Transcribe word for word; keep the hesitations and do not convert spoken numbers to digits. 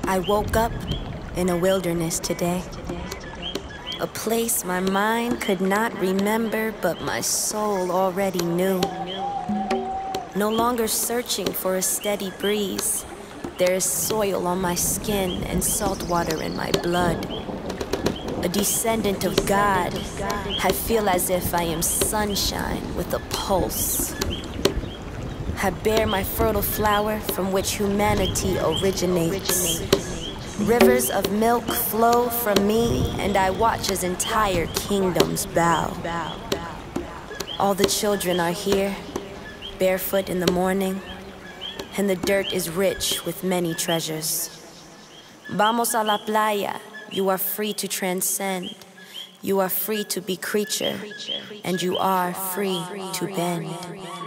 I woke up in a wilderness today, a place my mind could not remember, but my soul already knew. No longer searching for a steady breeze, there is soil on my skin and salt water in my blood. A descendant of God, I feel as if I am sunshine with a pulse. I bear my fertile flower from which humanity originates. Rivers of milk flow from me, and I watch as entire kingdoms bow. All the children are here, barefoot in the morning, and the dirt is rich with many treasures. Vamos a la playa, you are free to transcend. You are free to be creature, and you are free to bend.